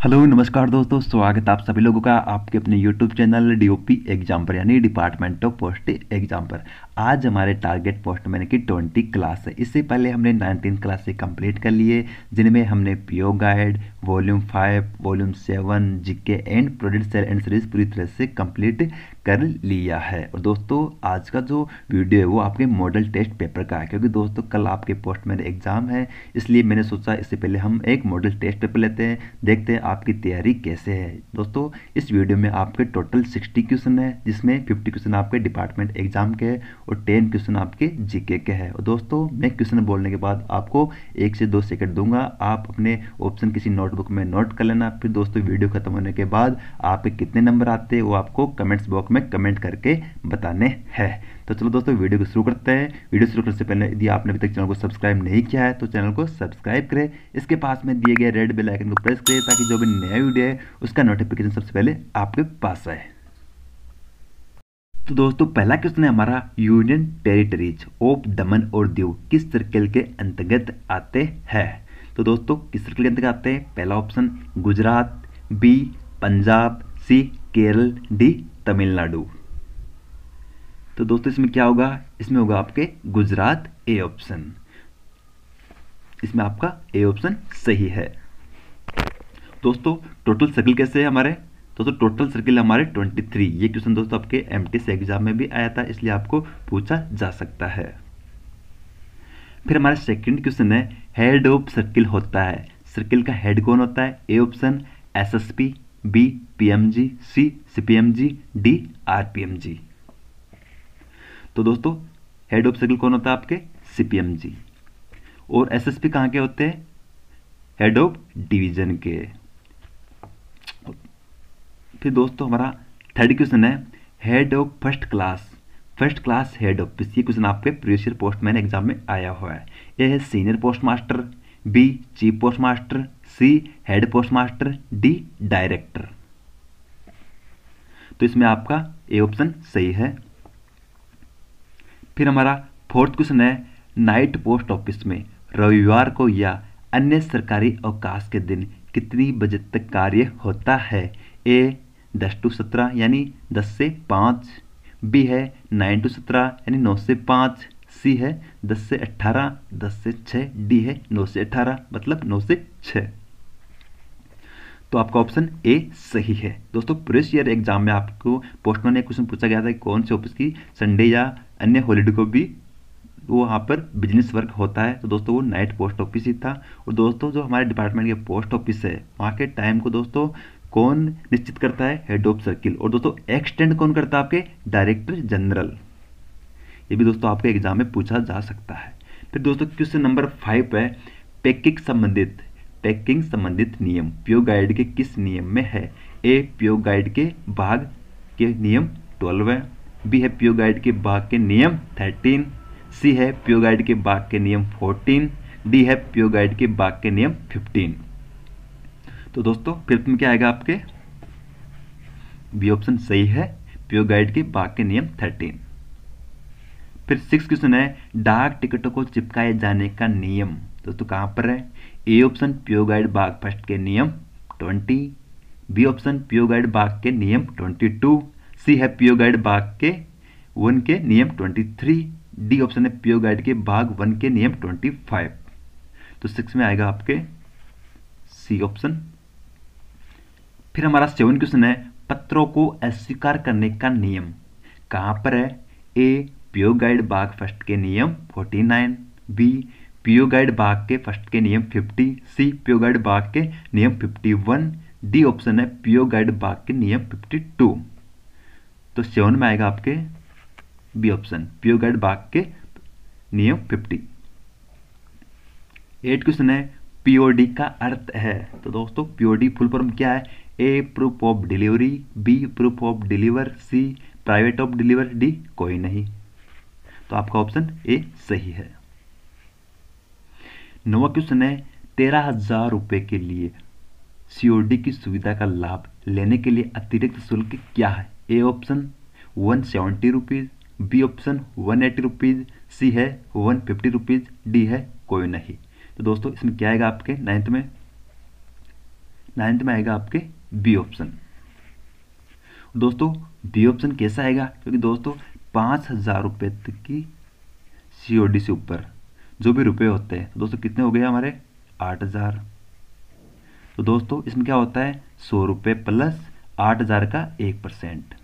Hello नमस्कार दोस्तों, स्वागत है आप सभी लोगों का आपके अपने यूट्यूब चैनल डीओपी एग्जाम पर यानी डिपार्टमेंट ऑफ पोस्ट एग्जाम पर। आज हमारे टारगेट पोस्टमैन की 20 क्लास है। इससे पहले हमने 19 क्लास से कंप्लीट कर लिए, जिनमें हमने PO guide volume 5 volume 7 GK and product sale and series पूरी तरह से कंप्लीट कर लिया है। और दोस्तों आज का जो वीडियो है वो आपके मॉडल टेस्ट पेपर का है, क्योंकि दोस्तों कल आपके पोस्टमैन एग्जाम है, इसलिए मैंने सोचा इससे पहले हम एक मॉडल टेस्ट पेपर लेते हैं, देखते हैं आपकी तैयारी कैसे है। दोस्तों इस वीडियो में आपके टोटल 60 क्वेश्चन है, जिसमें 50 क्वेश्चन आपके डिपार्टमेंट एग्जाम के हैं और 10 क्वेश्चन आपके जीके के हैं। और दोस्तों मैं क्वेश्चन बोलने के बाद आपको 1 से 2 सेकंड दूंगा, आप अपने ऑप्शन किसी नोटबुक में नोट कर लेना। फिर दोस्तों वीडियो खत्म होने के बाद आपके कितने नंबर आते हैं वो आपको कमेंट्स बॉक्स में कमेंट करके बताने हैं। तो चलो दोस्तों वीडियो को शुरू करते हैं। वीडियो शुरू करने से पहले यदि आपने अभी तक चैनल को सब्सक्राइब नहीं किया है तो चैनल को सब्सक्राइब करें, इसके पास में दिए गए रेड बेल आइकन को प्रेस करें ताकि जो भी नया वीडियो है उसका नोटिफिकेशन सबसे पहले आपके पास आए। तो दोस्तों पहला क्वेश्चन है हमारा, यूनियन टेरिटरीज ऑफ दमन और दीव किस सर्कल के अंतर्गत आते हैं। तो दोस्तों किस सर्कल के अंतर्गत आते हैं? पहला option Gujarat, B Punjab, C Kerala, D Tamil Nadu. तो दोस्तों इसमें क्या होगा? इसमें होगा आपके गुजरात, ए ऑप्शन। इसमें आपका ए ऑप्शन सही है। दोस्तों टोटल सर्किल कैसे है हमारे? दोस्तों टोटल सर्किल हमारे 23। ये क्वेश्चन दोस्तों आपके एमटीएस एग्जाम में भी आया था, इसलिए आपको पूछा जा सकता है। फिर हमारा सेकंड क्वेश्चन है, हेड ऑफ सर्किल होता है, सर्किल का हेड कौन होता है? A option SSP, B PMG, C CPMG, D RPMG. तो दोस्तों हेड ऑफ सर्किल कौन होता है आपके? सीपीएमजी। और एसएसपी कहाँ के होते हैं? हेड ऑफ डिवीजन के। फिर दोस्तों हमारा थर्ड क्वेश्चन है, head of first class, first class head office. ये क्वेश्चन आपके प्रीवियस ईयर पोस्टमैन एग्जाम में आया हुआ है। ए है senior post master, B chief post master, C head post master, D director. तो इसमें आपका ए ऑप्शन सही है। फिर हमारा फोर्थ क्वेश्चन है, नाइट पोस्ट ऑफिस में रविवार को या अन्य सरकारी अवकाश के दिन कितनी बजे तक कार्य होता है? ए 10 to 17 यानी 10 से 5, बी है 9 to 17 यानी 9 से 5, सी है 10 से 18, 10 से 6, डी है 9 से 18 मतलब 9 से 6। तो आपका ऑप्शन ए सही है। दोस्तों प्रीवियस ईयर एग्जाम में आपको पोस्टमैन ने क्वेश्चन पूछा गया था कि कौन से ऑफिस की संडे या अन्य हॉलीडे को भी वो वहाँ पर बिजनेस वर्क होता है। तो दोस्तों वो नाइट पोस्ट ऑफिस ही था। और दोस्तों जो हमारे डिपार्टमेंट के पोस्ट ऑफिस है वहाँ के टाइम को दोस्तों कौन निश्चित करता है? Head of circle. और दोस्तों एक्सटेंड कौन करता है? आपके डायरेक्टर जनरल। ये भी दोस्तों आपके एग्जाम में पूछा जा सकता है। फिर दोस्तों क्वेश्चन नंबर 5 है, पैकिंग संबंधित नियम पीओ गाइड के किस नियम में है? ए पीओ गाइड के भाग के नियम 12 है, बी है पीओ गाइड के भाग के नियम 13, सी है पीओ गाइड के भाग के नियम 14, डी है पीओ गाइड के भाग के नियम 15। तो दोस्तों फिफ्थ में क्या आएगा आपके? बी ऑप्शन सही है, पीओ गाइड के भाग के नियम 13। फिर 6 क्वेश्चन है, डाक टिकटों को चिपकाए जाने का नियम दोस्तों कहां पर है? ए ऑप्शन पीओ गाइड भाग फर्स्ट के नियम 20, बी ऑप्शन पीओ गाइड भाग के नियम 22, सी है पीओ गाइड भाग के 1 के नियम 23, डी ऑप्शन है पीओ गाइड के भाग 1 के नियम 25। तो 6 में आएगा आपके सी ऑप्शन। फिर हमारा 7 क्वेश्चन है, पत्रों को अस्वीकार करने का नियम कहां पर है? ए पीओ गाइड भाग फर्स्ट के नियम 49, बी पीओ गाइड भाग के फर्स्ट के नियम 50, सी पीओ गाइड भाग के नियम 51, डी ऑप्शन है पीओ गाइड भाग के नियम 52। तो 7 में आएगा आपके बी ऑप्शन, पीओ गाइड भाग के नियम 50। 8 क्वेश्चन है, पीओडी का अर्थ है। तो दोस्तों पीओडी फुल फॉर्म क्या है? A proof of delivery, B proof of deliver, C private of deliver, D कोई नहीं। तो आपका ऑप्शन ए सही है। 9वां क्वेश्चन है, 13,000 रुपए के लिए सीओडी की सुविधा का लाभ लेने के लिए अतिरिक्त शुल्क क्या है? A option 170 rupees, B option 180 rupees, C है 150 रुपीज, डी है कोई नहीं। तो दोस्तों इसमें क्या आएगा आपके 9th में? 9th में आएगा आपके बी ऑप्शन। दोस्तों बी ऑप्शन कैसा आएगा, क्योंकि दोस्तों 5,000 रुपये तक की COD से ऊपर जो भी रुपए होते हैं, तो दोस्तों कितने हो गए हमारे 8,000। तो दोस्तों इसमें क्या होता है 100 रुपये प्लस 8,000 का 1%।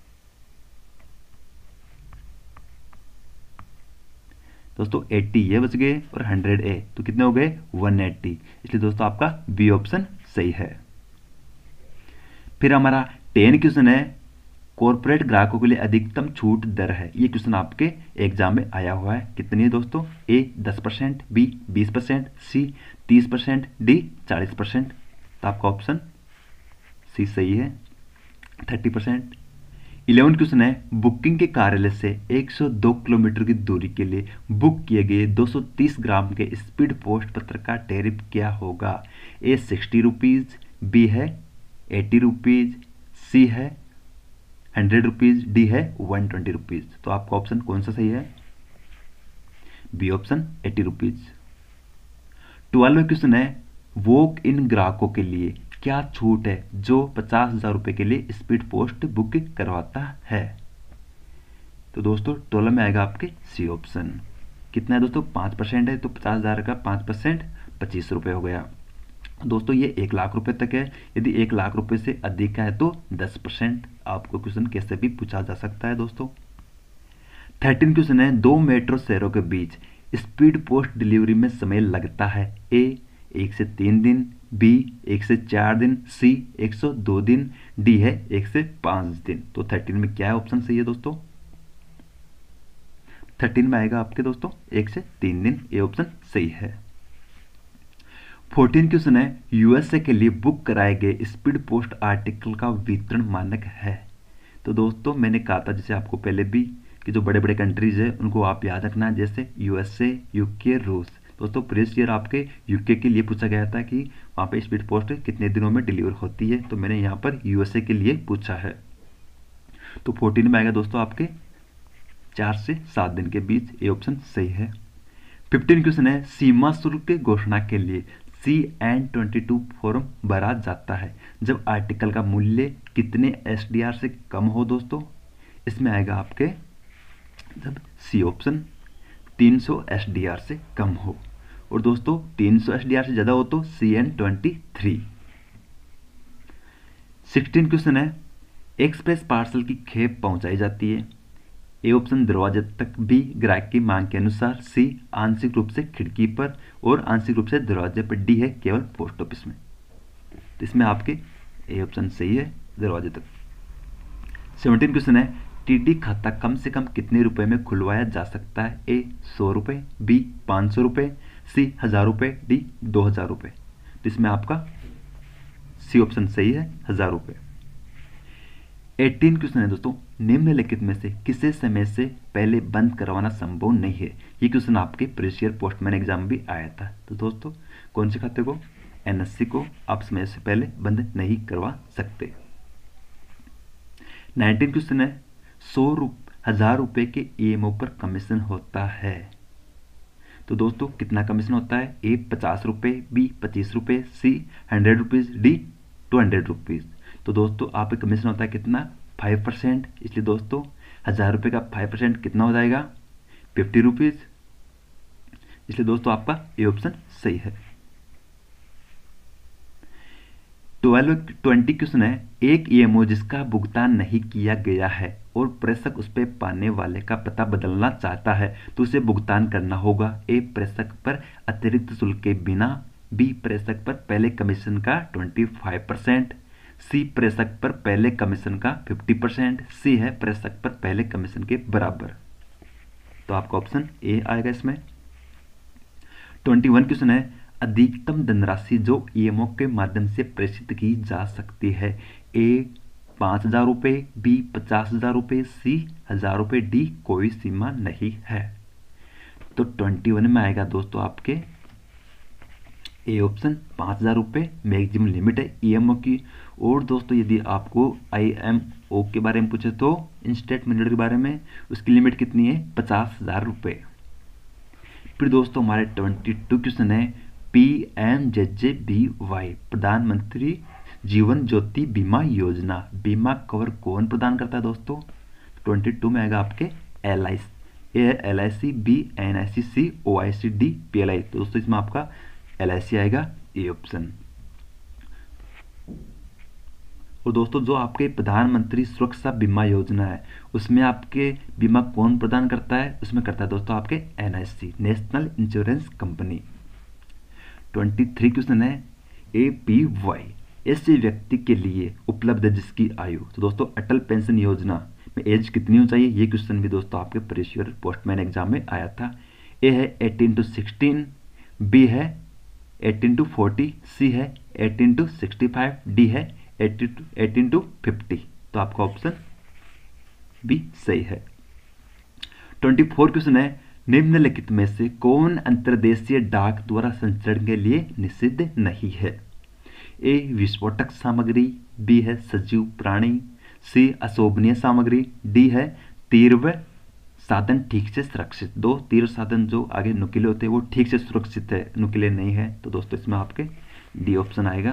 दोस्तों 80 ये बच गए और 100 ए, तो कितने हो गए 180। इसलिए दोस्तों आपका बी ऑप्शन सही है। फिर हमारा 10 क्वेश्चन है, कॉर्पोरेट ग्राहकों के लिए अधिकतम छूट दर है। ये क्वेश्चन आपके एग्जाम में आया हुआ है। कितनी है दोस्तों, ए 10%, बी 20%, सी 30%, डी 40%। तो आपका ऑप्शन सी सही है 30%। 11 क्वेश्चन है, बुकिंग के कार्यालय से 102 किलोमीटर की दूरी के लिए बुक किए गए 230 ग्राम के स्पीड पोस्ट पत्र का टैरिफ क्या होगा। ए 60 रुपीज़, बी है 80 रुपीज़, सी है 100 रुपीज़, डी है 120 रुपीज़। तो आपका ऑप्शन कौन सा सही है, बी ऑप्शन 80 रुपीज़। 12 क्वेश्चन है, वॉक इन ग्राहकों के लिए क्या छूट है जो 50,000 रुपये के लिए स्पीड पोस्ट बुक करवाता है। तो दोस्तों 12 में आएगा आपके सी ऑप्शन। कितना है दोस्तों 5% है, तो 50,000 का 5% 25 रुपये हो गया। दोस्तों ये 1 लाख रुपए तक है। यदि 1 लाख रुपए से अधिक का है तो 10%। आपको क्वेश्चन कैसे भी पूछा जा सकता है दोस्तों। 13 क्वेश्चन है, 2 मेट्रो शहरों के बीच स्पीड पोस्ट डिलीवरी में समय लगता है। ए 1 से 3 दिन, बी 1 से 4 दिन, सी 102 दिन, डी है 1 से 5 दिन। तो 13 में क्या है ऑप्शन सही है दोस्तों, 13 में आएगा आपके दोस्तों 1 से 3 दिन, ये ऑप्शन सही है। 14 क्वेश्चन है, यूएसए के लिए बुक कराए गए स्पीड पोस्ट आर्टिकल का वितरण मानक है। तो दोस्तों मैंने कहा था जैसे आपको पहले भी कि जो बड़े बड़े कंट्रीज है उनको आप याद रखना, जैसे यूएसए, यूके, रूस। दोस्तों प्रीवियस ईयर आपके यूके के लिए पूछा गया था कि वहाँ पे स्पीड पोस्ट कितने दिनों में डिलीवर होती है, तो मैंने यहाँ पर यूएसए के लिए पूछा है। तो 14 में आएगा दोस्तों आपके 4 से 7 दिन के बीच, ये ऑप्शन सही है। 15 क्वेश्चन है, सीमा शुल्क की घोषणा के लिए CN22 फॉर्म भरा जाता है जब आर्टिकल का मूल्य कितने SDR से कम हो। दोस्तों इसमें आएगा आपके जब सी ऑप्शन 300 SDR से कम हो, और दोस्तों 300 SDR से ज़्यादा हो तो CN23। 16 क्वेश्चन है, एक्सप्रेस पार्सल की खेप पहुंचाई जाती है। ए ऑप्शन दरवाजे तक, बी ग्राहक की मांग के अनुसार, सी आंशिक रूप से खिड़की पर और आंशिक रूप से दरवाजे पर, डी है केवल पोस्ट ऑफिस में। तो इसमें आपके ए ऑप्शन सही है दरवाजे तक। 17 क्वेश्चन है, टीडी खाता कम से कम कितने रुपए में खुलवाया जा सकता है। ए 100 रुपये, बी 500 रुपये, सी 1000 रुपये, डी 2000 रुपये। तो इसमें आपका सी ऑप्शन सही है 1000 रुपये। 18 क्वेश्चन है दोस्तों, निम्नलिखित में से किसे समय से पहले बंद करवाना संभव नहीं है। ये क्वेश्चन आपके प्रीवियस ईयर पोस्टमैन एग्जाम भी आया था। तो दोस्तों कौन से खाते को, NSC को आप समय से पहले बंद नहीं करवा सकते। 19 क्वेश्चन है, 1000 रुपये के EMO पर कमीशन होता है। तो दोस्तों कितना कमीशन होता है, ए 50 रुपये, बी 25 रुपये, सी 100 रुपीज़, डी 200 रुपीज़। तो दोस्तों आपका कमीशन होता है कितना 5%। इसलिए दोस्तों 1000 रुपये का 5% कितना हो जाएगा 50 रुपीज़। इसलिए दोस्तों आपका ये ऑप्शन सही है। 20 क्वेश्चन है, एक EMO जिसका भुगतान नहीं किया गया है और प्रेषक उस पर पाने वाले का पता बदलना चाहता है तो उसे भुगतान करना होगा। ए प्रेषक पर अतिरिक्त शुल्क के बिना, बी प्रेषक पर पहले कमीशन का 25%, सी प्रेषक पर पहले कमीशन का 50%, सी है प्रेषक पर पहले कमीशन के बराबर। तो आपका ऑप्शन ए आएगा इसमें। 21 क्वेश्चन है, अधिकतम धनराशि जो EMO के माध्यम से प्रेषित की जा सकती है। ए 5000 रुपये, बी 50,000 रुपये, सी 1000 रुपये, डी कोई सीमा नहीं है। तो 21 में आएगा दोस्तों आपके ए ऑप्शन 5000 रुपये मैक्सिमम लिमिट है EMO की। और दोस्तों यदि आपको IMO के बारे में पूछे तो इंस्टेंट मिनट के बारे में, उसकी लिमिट कितनी है 50,000 रुपये। फिर दोस्तों हमारे 22 क्वेश्चन है, PMJJBY प्रधानमंत्री जीवन ज्योति बीमा योजना, बीमा कवर कौन प्रदान करता है दोस्तों? 22 में आएगा आपके LIC, A LIC, B NIC, C OIC, D PLI। तो दोस्तों इसमें आपका LIC आएगा, ए ऑप्शन। और दोस्तों जो आपके प्रधानमंत्री सुरक्षा बीमा योजना है उसमें आपके बीमा कौन प्रदान करता है? उसमें करता है दोस्तों आपके NIC, national insurance company. 23 question है APY ऐसे व्यक्ति के लिए उपलब्ध है जिसकी आयु, तो दोस्तों अटल पेंशन योजना में एज कितनी होनी चाहिए? ये क्वेश्चन भी दोस्तों आपके प्रीवियस ईयर पोस्टमैन एग्जाम में आया था। ए है 18 to 16, बी है 18 to 40, सी है 18 to 65, डी है 18 to 50। तो आपका ऑप्शन बी सही है। 24 क्वेश्चन है निम्नलिखित में से कौन अंतर्देशीय डाक द्वारा संचरण के लिए निषिद्ध नहीं है? ए विस्फोटक सामग्री, बी है सजीव प्राणी, सी अशोभनीय सामग्री, डी है तीर व साधन ठीक से सुरक्षित। दो तीर साधन जो आगे नुकीले होते हैं वो ठीक से सुरक्षित है, नुकीले नहीं है। तो दोस्तों इसमें आपके डी ऑप्शन आएगा।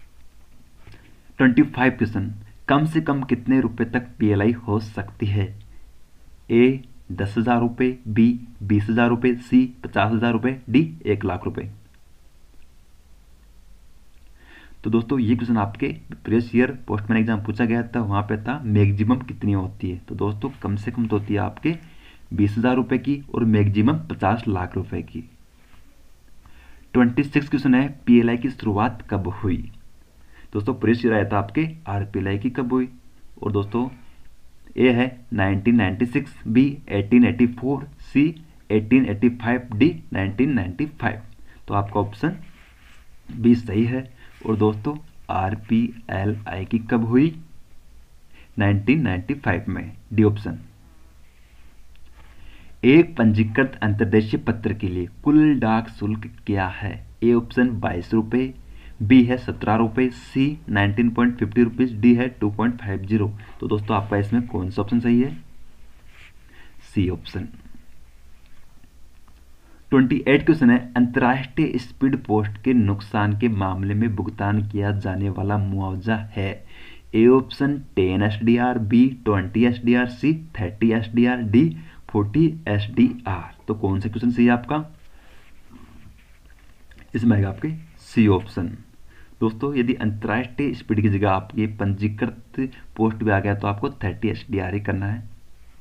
25 क्वेश्चन कम से कम कितने रुपए तक PLI हो सकती है? ए 10,000 रुपये, बी 20,000 रुपये, सी 50,000 रुपये, डी 1,00,000 रुपये। तो दोस्तों ये क्वेश्चन आपके प्रीवियस ईयर पोस्टमैन एग्जाम पूछा गया था, वहां पे था मैक्सिमम कितनी होती है। तो दोस्तों कम से कम तो होती है आपके 20,000 रुपये की और मैक्सिमम 50 लाख रुपए की। 26 क्वेश्चन है PLI की शुरुआत कब हुई? दोस्तों प्रीवियस ईयर आया था आपके RPLI की कब हुई? और दोस्तों ए है 1996, बी 1884, सी 1885, डी 1995। तो आपका ऑप्शन बी सही है। और दोस्तों RPLI की कब हुई? 1995 में, डी ऑप्शन। एक पंजीकृत अंतर्देशीय पत्र के लिए कुल डाक शुल्क क्या है? ए ऑप्शन 22 रुपये, बी है 17 रुपये, सी 19.50 रुपीज, डी है 2.50। तो दोस्तों आपका इसमें कौन सा ऑप्शन सही है? C option. 28 क्वेश्चन है अंतर्राष्ट्रीय स्पीड पोस्ट के नुकसान के मामले में भुगतान किया जाने वाला मुआवजा है। A option 10 SDR, B 20 SDR, C 30 SDR, D 40 SDR। तो कौन सा क्वेश्चन सही है आपका? इसमें आएगा आपके सी ऑप्शन। दोस्तों यदि अंतर्राष्ट्रीय स्पीड की जगह आपकी पंजीकृत पोस्ट भी आ गया तो आपको 30 SDR ही करना है।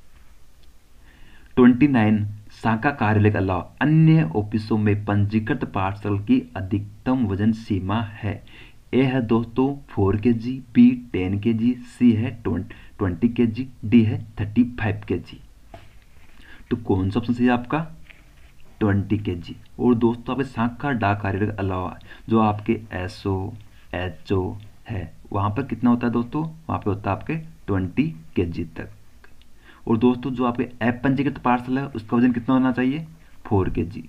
29 शाखा कार्यालय के अलावा अन्य ऑफिसों में पंजीकृत पार्सल की अधिकतम वजन सीमा है। ए है दोस्तों 4 kg, बी 10 kg, सी है 20 kg, डी है 35 kg। तो कौन सा ऑप्शन सही है आपका? 20 kg। और दोस्तों आपके शाखा डाक कार्यालय के अलावा जो आपके SO HO है वहां पर कितना होता है दोस्तों? वहां पे होता है आपके 20 kg तक। और दोस्तों जो आपके ऐप पंजीकृत पार्सल है उसका वजन कितना होना चाहिए? 4 kg।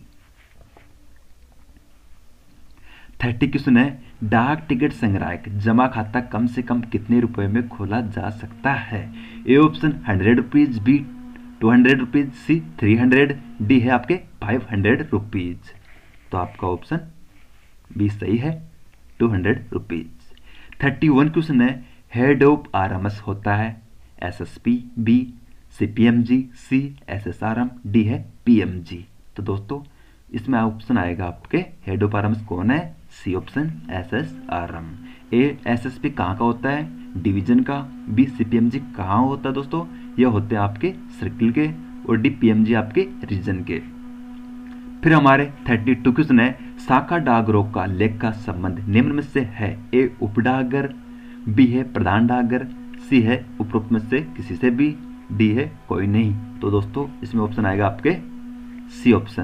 30 क्वेश्चन है डाक टिकट संग्राहक जमा खाता कम से कम कितने रुपए में खोला जा सकता है? A option 100 rupees, B 200 rupees, C 300, D है आपके 500 रुपीज। तो आपका ऑप्शन बी सही है, 200 रुपीज। 31 क्वेश्चन है हेड ऑफ RMS होता है SSP, B CPMG, C SSRM, D है PMG। तो दोस्तों इसमें ऑप्शन आएगा आपके हेड ऑफ RMS कौन है? C option SSRM। A SSP कहाँ का होता है? डिवीजन का। बी CPMG कहाँ होता है दोस्तों? ये होते हैं आपके सर्किल के। और डी PMG आपके रीजन के। फिर हमारे 32 क्वेश्चन है शाखा डाकघरों का लेख का संबंध निम्न में से है। ए उपडाकघर, बी है प्रधान डाकघर, सी है उपरोक्त में से किसी से भी, डी है कोई नहीं। तो दोस्तों इसमें ऑप्शन आएगा आपके सी ऑप्शन।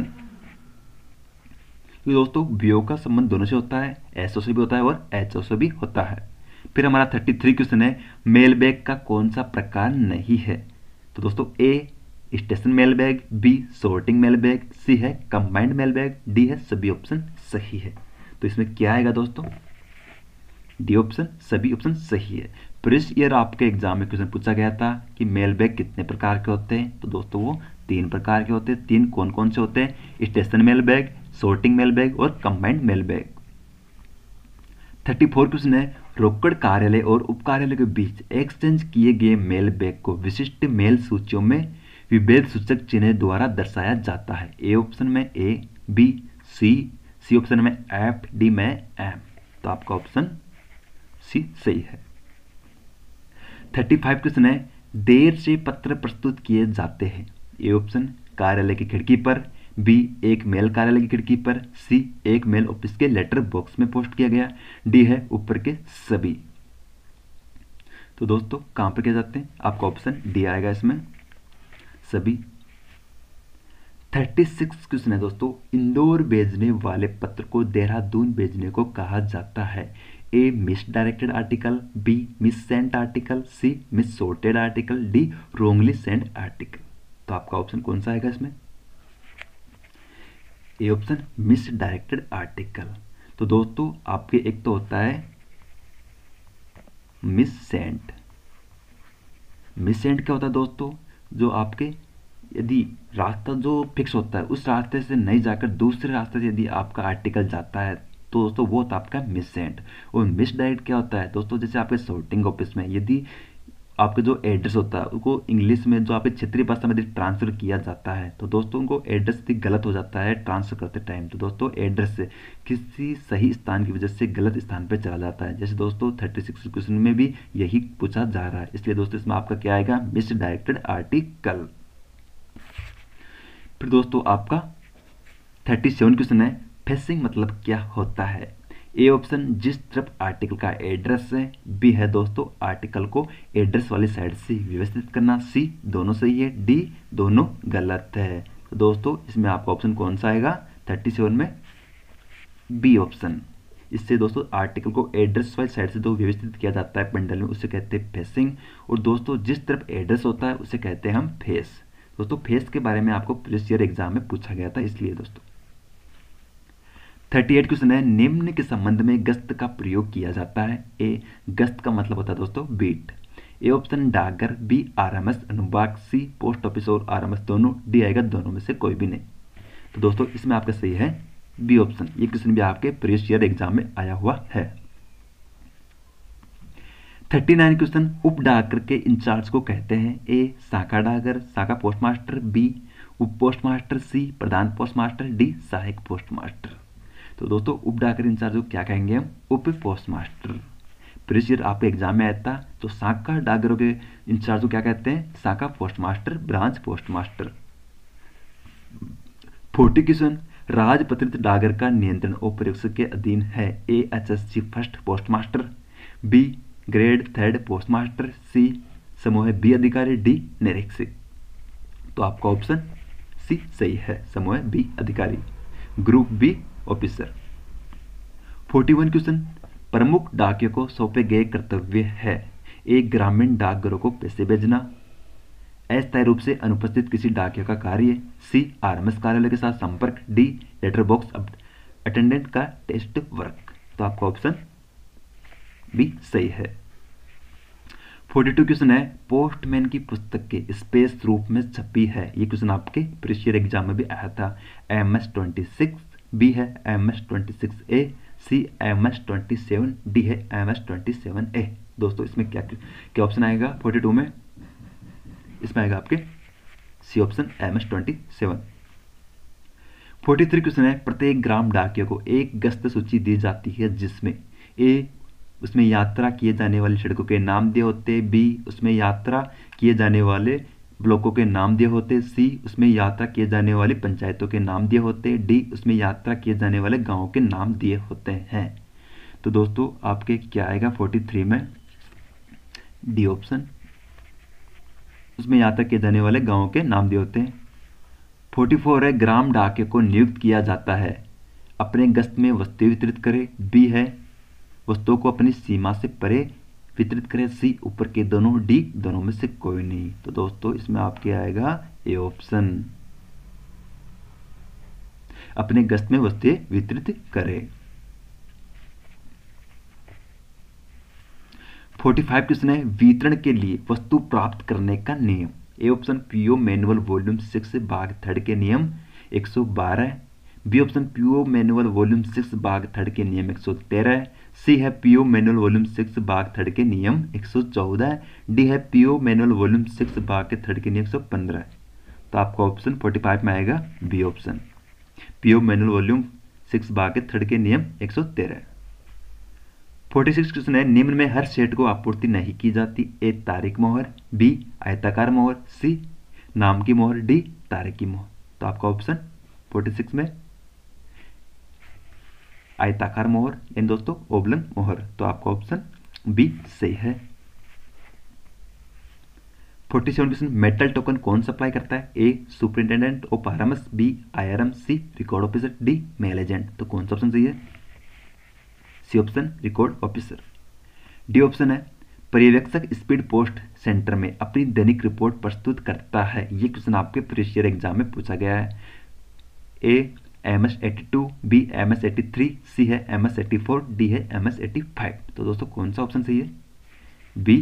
तो दोस्तों वियोग का संबंध दोनों से होता है, SO से भी होता है और HO से भी होता है। फिर हमारा 33 क्वेश्चन है मेल बैग का कौन सा प्रकार नहीं है? तो दोस्तों A station mail bag, B sorting mail bag, C है कंबाइंड मेल बैग, डी है सभी ऑप्शन सही है। तो इसमें क्या आएगा दोस्तों? डी ऑप्शन, सभी ऑप्शन सही है। प्रीवियस ईयर आपके एग्जाम में क्वेश्चन पूछा गया था कि मेल बैग कितने प्रकार के होते हैं? तो दोस्तों वो 3 प्रकार के होते हैं। 3 कौन कौन से होते हैं? Station mail bag, sorting mail bag और कंबाइंड मेल बैग। 34 क्वेश्चन है रोकड़ कार्यालय और उप कार्यालय के बीच एक्सचेंज किए गए मेल बैग को विशिष्ट मेल सूचियों में विभेद सूचक चिन्ह द्वारा दर्शाया जाता है। ए ऑप्शन में ए, बी, सी ऑप्शन में एफ, डी में एम। तो आपका ऑप्शन सी सही है। 35 क्वेश्चन है, देर से पत्र प्रस्तुत किए जाते हैं। ए ऑप्शन कार्यालय की खिड़की पर, बी एक मेल कार्यालय की खिड़की पर, सी एक मेल ऑफिस के लेटर बॉक्स में पोस्ट किया गया, डी है ऊपर के सभी। तो दोस्तों कहां पर किए जाते हैं, आपका ऑप्शन डी आएगा इसमें, सभी। 36 क्वेश्चन है दोस्तों, इंदौर भेजने वाले पत्र को देहरादून भेजने को कहा जाता है। A misdirected article, B missent article, C missorted article, D wrongly sent article. तो आपका ऑप्शन कौन सा आएगा इसमें, A option misdirected article. तो दोस्तों आपके एक तो होता है मिस सेंट। मिस सेंट क्या होता है दोस्तों, जो आपके यदि रास्ता जो फिक्स होता है उस रास्ते से नहीं जाकर दूसरे रास्ते से यदि आपका आर्टिकल जाता है तो दोस्तों वो होता है आपका मिस सेंट। और मिस डायरेक्ट क्या होता है दोस्तों, जैसे आपके सॉर्टिंग ऑफिस में यदि आपका जो एड्रेस होता है उसको इंग्लिश में जो आपके क्षेत्रीय भाषा में यदि ट्रांसफर किया जाता है तो दोस्तों उनको एड्रेस भी गलत हो जाता है ट्रांसफर करते टाइम। तो दोस्तों एड्रेस से किसी सही स्थान की वजह से गलत स्थान पर चला जाता है। जैसे दोस्तों 36 क्वेश्चन में भी यही पूछा जा रहा है, इसलिए दोस्तों इसमें आपका क्या आएगा, मिस डायरेक्टेड आर्टिकल। फिर दोस्तों आपका 37 क्वेश्चन है, फेसिंग मतलब क्या होता है। ए ऑप्शन जिस तरफ आर्टिकल का एड्रेस है, बी है दोस्तों आर्टिकल को एड्रेस वाली साइड से व्यवस्थित करना, सी दोनों सही है, डी दोनों गलत है। तो दोस्तों इसमें आपका ऑप्शन कौन सा आएगा 37 में, बी ऑप्शन। इससे दोस्तों आर्टिकल को एड्रेस वाली साइड से जो व्यवस्थित किया जाता है बंडल में उसे कहते हैं फेसिंग, और दोस्तों जिस तरफ एड्रेस होता है उसे कहते हैं हम फेस। दोस्तों फेस के बारे में आपको प्रीवियस ईयर एग्जाम में पूछा गया था, इसलिए दोस्तों 38 क्वेश्चन है, निम्न के संबंध में गश्त का प्रयोग किया जाता है। ए गश्त का मतलब होता है दोस्तों बीट, ए ऑप्शन डाकघर, बी आरएमएस अनुभाग, सी पोस्ट ऑफिस और आरएमएस दोनों, डी आएगा दोनों में से कोई भी नहीं। तो दोस्तों इसमें आपका सही है बी ऑप्शन। ये क्वेश्चन भी आपके प्रीवियस ईयर एग्जाम में आया हुआ है। 39 क्वेश्चन, उप डाकघर के इंचार्ज को कहते हैं। ए शाखा डाकघर, शाखा पोस्टमास्टर, बी उप पोस्टमास्टर, सी प्रधान पोस्टमास्टर, डी सहायक पोस्टमास्टर। तो दोस्तों उप डाकघर इंचार्ज को क्या कहेंगे हम, उप पोस्टमास्टर। प्रीवियस ईयर आपके एग्जाम में आया था, तो शाखा डाकघरों के इंचार्ज को क्या कहते हैं, शाखा पोस्टमास्टर, ब्रांच पोस्टमास्टर। 40 क्वेश्चन, राजपत्रित डाकघर का नियंत्रण और प्रयोजक के अधीन है। A HSC first postmaster, B grade 3 postmaster, C समूह बी अधिकारी, डी निरीक्षक। तो आपका ऑप्शन सी सही है, समूह बी अधिकारी, ग्रुप बी ऑफिसर। 41 क्वेश्चन, प्रमुख डाकियों को सौंपे गए कर्तव्य है। ए ग्रामीण डाकघरों को पैसे भेजना, अस्थायी रूप से अनुपस्थित किसी डाकिया का कार्य, सी आरएमएस कार्यालय के साथ संपर्क, डी लेटर बॉक्स अटेंडेंट का टेस्ट वर्क। तो आपका ऑप्शन बी सही है। 42 क्वेश्चन है, पोस्टमैन की पुस्तक के स्पेस रूप में छपी है। ये क्वेश्चन आपके प्रीवियस ईयर एग्जाम में भी आया था। MS-26, बी है MS-26A, सी MS-27, डी है MS-27A। दोस्तों इसमें क्या क्या ऑप्शन आएगा 42 में, इसमें आएगा आपके सी ऑप्शन MS-27। 43 क्वेश्चन है, प्रत्येक ग्राम डाकिया को एक गश्त सूची दी जाती है जिसमें ए उसमें यात्रा किए जाने वाली सड़कों के नाम दिए होते, बी उसमें यात्रा किए जाने वाले ब्लॉकों के नाम दिए होते, सी उसमें यात्रा किए जाने वाली पंचायतों के नाम दिए होते, डी उसमें यात्रा किए जाने वाले गांवों के नाम दिए होते हैं। तो दोस्तों आपके क्या आएगा 43 में, डी ऑप्शन, उसमें यात्रा किए जाने वाले गांवों के नाम दिए होते हैं। 44 है, ग्राम डाकिया को नियुक्त किया जाता है अपने गश्त में वस्तुएं वितरित करे, बी है वस्तुओं को अपनी सीमा से परे वितरित करें, सी ऊपर के दोनों, डी दोनों में से कोई नहीं। तो दोस्तों इसमें आपके आएगा ए ऑप्शन, अपने गश्त में वस्तुएं वितरित करें। 45 क्वेश्चन है, वितरण के लिए वस्तु प्राप्त करने का नियम। A option PO manual volume 6 भाग 3 के नियम 112 है, B option PO manual volume 6 भाग 3 के नियम 113 है, सी है पीओ मैनुअल वॉल्यूम 6 भाग थर्ड के नियम 114, डी है पीओ मैनुअल वॉल्यूम 6 भाग के थर्ड के नियम 115। तो आपका ऑप्शन 45 में आएगा B option, PO manual volume 6 भाग के थर्ड के नियम 113। 46 क्वेश्चन है, निम्न में हर सेट को आपूर्ति नहीं की जाती। ए तारीख मोहर, बी आयताकार मोहर, सी नाम की मोहर, डी तारीख की मोहर। तो आपका ऑप्शन 46 में आयताकार मोहर यानी दोस्तों ओब्लंग मोहर। तो आपका ऑप्शन बी सही है। 47 क्वेश्चन, मेटल टोकन कौन सप्लाई करता है? A superintendent of RMS, B IRM, C record officer, D mail agent. तो कौन सा ऑप्शन सही है? C option record officer. D option है पर्यवेक्षक स्पीड पोस्ट सेंटर में अपनी दैनिक रिपोर्ट प्रस्तुत करता है। ये क्वेश्चन आपके प्रीवियस ईयर एग्जाम में पूछा गया है। ए MS82, बी MS83, सी है MS84, डी है MS85। तो दोस्तों कौन सा ऑप्शन सही है? B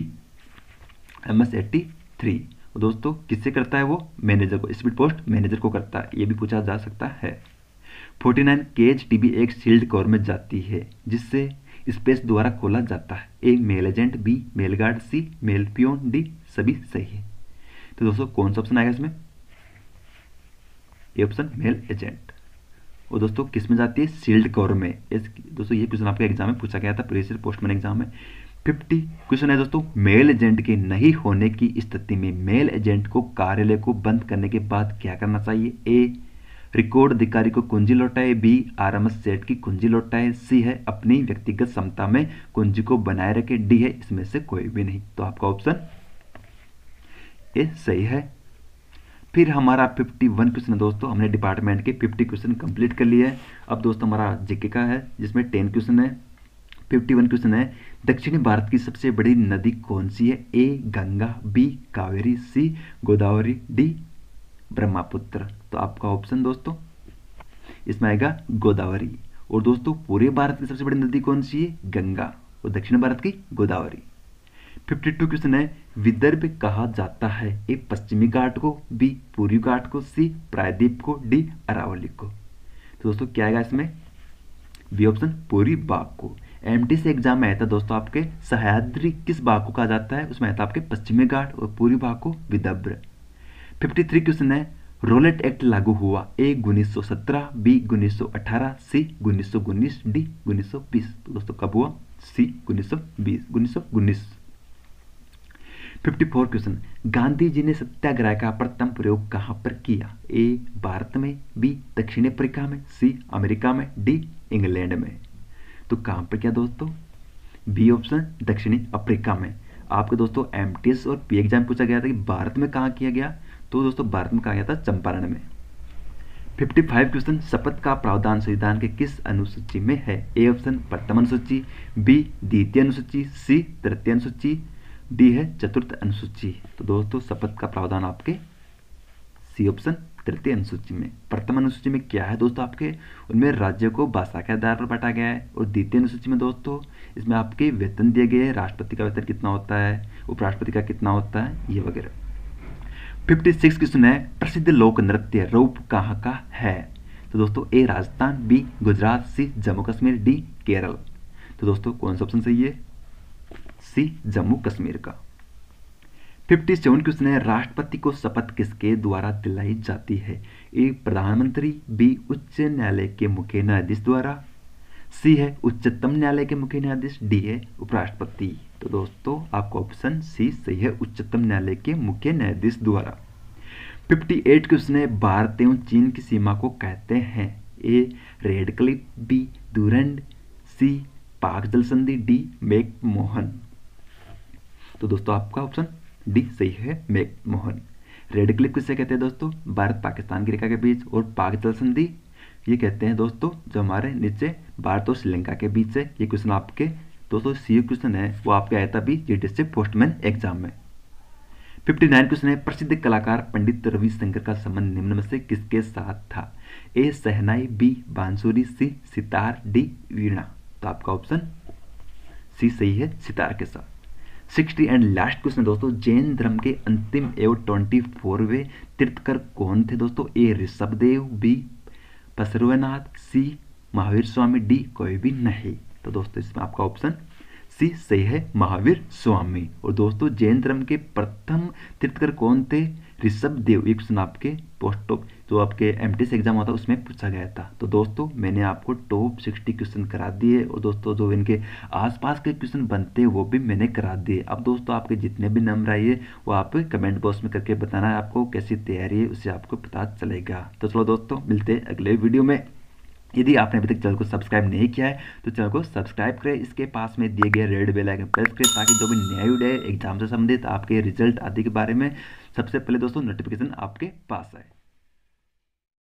MS83। और दोस्तों किससे करता है वो? मैनेजर को, स्पीड पोस्ट मैनेजर को करता है। ये भी पूछा जा सकता है। 49 KHTB एक सील्ड कवर में जाती है जिससे स्पेस द्वारा खोला जाता है। A mail agent, B mail guard, C mail peon, D सभी सही है। तो दोस्तों कौन सा ऑप्शन आएगा इसमें? A option mail agent. और दोस्तों किस में जाती है? सील्ड कवर में। दोस्तों ये क्वेश्चन आपके एग्जाम में पूछा गया था, प्रीवियस ईयर पोस्टमैन एग्जाम में। 50 क्वेश्चन है दोस्तों, मेल एजेंट के नहीं होने की स्थिति में मेल एजेंट को कार्यालय को बंद करने के बाद क्या करना चाहिए? ए रिकॉर्ड अधिकारी को कुंजी लौटाए, बी आरएमएस सेट की कुंजी लौटाए, सी है अपनी व्यक्तिगत क्षमता में कुंजी को बनाए रखे, डी है इसमें से कोई भी नहीं। तो आपका ऑप्शन ए सही है। फिर हमारा 51 क्वेश्चन है दोस्तों, हमने डिपार्टमेंट के 50 क्वेश्चन कंप्लीट कर लिए हैं। अब दोस्तों हमारा जीके का है जिसमें 10 क्वेश्चन है। 51 क्वेश्चन है, दक्षिणी भारत की सबसे बड़ी नदी कौन सी है? A Ganga, B Kaveri, C Godavari, D Brahmaputra. तो आपका ऑप्शन दोस्तों इसमें आएगा गोदावरी। और दोस्तों पूरे भारत की सबसे बड़ी नदी कौन सी है? गंगा। और दक्षिण भारत की गोदावरी। 52 क्वेश्चन है, विदर्भ कहा जाता है? ए पश्चिमी घाट को, बी पूर्वी घाट को, सी प्रायद्वीप को, डी अरावली को। तो दोस्तों क्या आएगा इसमें? बी ऑप्शन पूर्वी भाग को। एमटी से एग्जाम में आया था दोस्तों आपके सह्याद्री किस भाग को कहा जाता है? उसमें आया था आपके पश्चिमी घाट और पूर्वी भाग को विदर्भ। 53 क्वेश्चन है, रोलेट एक्ट लागू हुआ? A 1917, B 1918, C 1919, D 1920। तो दोस्तों कब हुआ? सी 1919। 54 क्वेश्चन, गांधी जी ने सत्याग्रह का प्रथम प्रयोग कहां पर किया? ए भारत में, बी दक्षिण अफ्रीका में, सी अमेरिका में, डी इंग्लैंड में। तो कहां पर किया दोस्तों? बी ऑप्शन दक्षिणी अफ्रीका में। आपके दोस्तों एमटीएस और पी एग्जाम पूछा गया था कि भारत में कहां किया गया? तो दोस्तों भारत में कहा गया था चंपारण में। 55 क्वेश्चन, शपथ का प्रावधान संविधान के किस अनुसूची में है? ए ऑप्शन प्रथम अनुसूची, बी द्वितीय अनुसूची, सी तृतीय अनुसूची, डी है चतुर्थ अनुसूची। तो दोस्तों शपथ का प्रावधान आपके सी ऑप्शन तृतीय अनुसूची में। प्रथम अनुसूची में क्या है दोस्तों आपके? उनमें राज्यों को भाषा के आधार पर बांटा गया है। और द्वितीय अनुसूची में दोस्तों इसमें आपके वेतन दिए गए हैं, राष्ट्रपति का वेतन कितना होता है, उपराष्ट्रपति का कितना होता है, ये वगैरह। 56 क्वेश्चन है, प्रसिद्ध लोक नृत्य रूप कहाँ का है? तो दोस्तों A Rajasthan, B Gujarat, C Jammu Kashmir, D Kerala. तो दोस्तों कौन सा ऑप्शन सही है? सी जम्मू कश्मीर का। 57 क्वेश्चन है, राष्ट्रपति को शपथ किसके द्वारा दिलाई जाती है? ए प्रधानमंत्री, बी उच्च न्यायालय के मुख्य न्यायाधीश द्वारा, सी है उच्चतम न्यायालय के मुख्य न्यायाधीश, डी है उपराष्ट्रपति। तो दोस्तों आपका ऑप्शन सी सही है, उच्चतम न्यायालय के मुख्य न्यायाधीश द्वारा। 58 क्वेश्चन है, भारत एवं चीन की सीमा को कहते हैं? A Radcliffe, B Durand, C Palk जल संधि, डी मैकमोहन। तो दोस्तों आपका ऑप्शन डी सही है, मैकमोहन। रेड क्लिफ किससे कहते हैं दोस्तों? भारत पाकिस्तान की रेखा के बीच। और पाक जल संधि ये कहते हैं दोस्तों जो हमारे नीचे भारत और श्रीलंका के बीच है। ये क्वेश्चन आपके दोस्तों सी क्वेश्चन है, वो आपके आया था भी जीडीएस से पोस्टमैन एग्जाम में। 59 क्वेश्चन है, प्रसिद्ध कलाकार पंडित रविशंकर का संबंध निम्न में से किसके साथ था? ए शहनाई, बी बांसुरी, सी सितार, डी वीणा। तो आपका ऑप्शन सी सही है, सितार के साथ। 60 एंड लास्ट क्वेश्चन दोस्तों, जैन धर्म के अंतिम एवं 24वें तीर्थकर कौन थे दोस्तों? A Rishabhdev, B Parshvanath, C Mahavir Swami, D कोई भी नहीं। तो दोस्तों इसमें आपका ऑप्शन सी सही है, महावीर स्वामी। और दोस्तों जैन धर्म के प्रथम तीर्थकर कौन थे? ऋषभ देव। ये क्वेश्चन आपके पोस्ट ऑफ जो आपके एमटीएस एग्जाम होता है उसमें पूछा गया था। तो दोस्तों मैंने आपको टॉप 60 क्वेश्चन करा दिए और दोस्तों जो इनके आसपास के क्वेश्चन बनते हैं वो भी मैंने करा दिए। अब दोस्तों आपके जितने भी नंबर आइए वो आप कमेंट बॉक्स में करके बताना है आपको कैसी तैयारी है, उससे आपको पता चलेगा। तो चलो दोस्तों मिलते हैं अगले वीडियो में। यदि आपने अभी तक चैनल को सब्सक्राइब नहीं किया है तो चैनल को सब्सक्राइब करें, इसके पास में दिए गए रेड बेल आइकन प्रेस करें ताकि जो भी नया वीडियो है एग्जाम से संबंधित आपके रिजल्ट आदि के बारे में सबसे पहले दोस्तों नोटिफिकेशन आपके पास आए।